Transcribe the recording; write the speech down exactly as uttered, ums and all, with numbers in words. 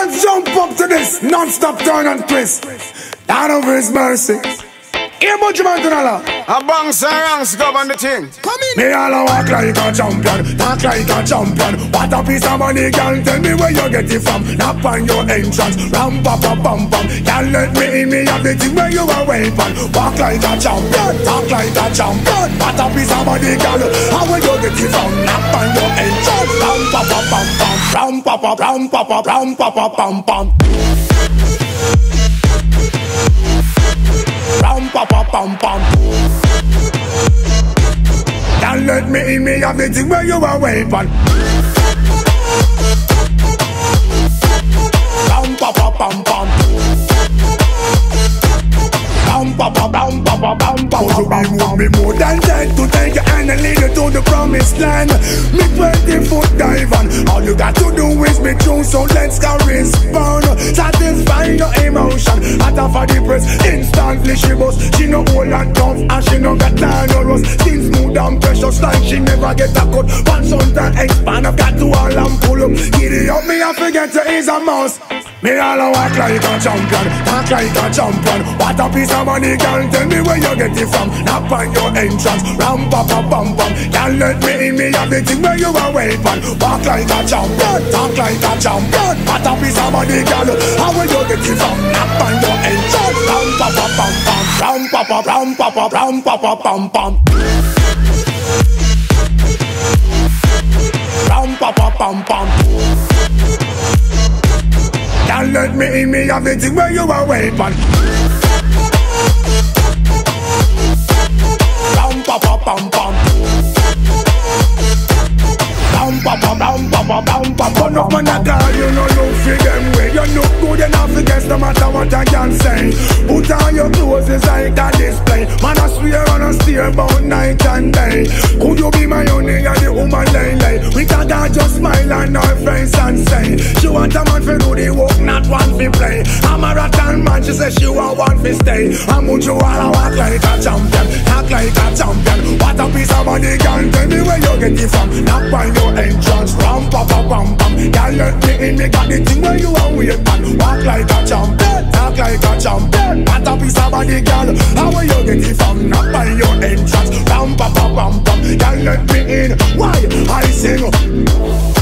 Let's jump up to this non-stop turn and twist. Down over His mercy. Here, Bunchman Tunala. A bangs and ranks govern the thing. Come in. Me all a walk like a champion, talk like a champion. What a piece of money, girl. Tell me where you get it from. Knock on your entrance, ram pa pa pam pam. Girl, let me in, me have the thing where you are waiting. Walk like a champion, talk like a champion. What a piece of money, girl. How will you get it from? Knock on your entrance, ram pa pa pam pam. Ram pa pa ram pa pa ram pa pa pam pam. Ram pa pa pam pam. Can't let me in, me have the thing where you are waiting. Ram pa pa pam pam. Ram pa pa ram pa pa ram pa pa pam pam. Me more than dead to take your hand and lead you to the promised land. Me twenty foot dive on. All you got to do is be true, so let's go respond. Satisfy your emotion. At a for the press, instantly she bust. She no old and tough and she no got time no rust. Skin smooth and precious like she never get a cut. One sometimes expand, I've got to all and pull up. Giddy up, me I forget to is a mouse. Me all a walk like a champion, talk like a champion. What a piece of money, girl, tell me where you get it from. Knock on your entrance, ram pa pa pam pam. Can't let me in, me have the thing where you are waiting. Walk like a champion, talk like a champion. What a piece of money, girl, how will you get it from? Knock on your entrance, ram pa pa pam pam. Ram pa pa ram pa pa ram pa pa pam pam. Ram pa pa pam pam. Can't let me in, me have the thing where you are waiting. Ram pa pa pam pam. Ram pa pa ram pa pa ram pa. But no man a call you, no look for them way. You look good enough to guess no matter what I can say. Put on your clothes, it's like a display. Man I swear on a steer about night and day. Could you be my honey and the woman lay lay? We can just smile on her face and say she want a man for do the work, not one for play. I'm a rattan man, she say she want one for stay. I'm going to all walk like a champion, talk like a champion. What a piece of money, girl, tell me where you get it from. Knock on your entrance, ram pa pa pam pam. Girl, let me in, me got the thing where you are waiting. Walk like a champion, talk like a champion. What a piece of money, girl, how will you get it from? Knock on your entrance, ram pa pa pam pam. Girl, let me in, why I sing?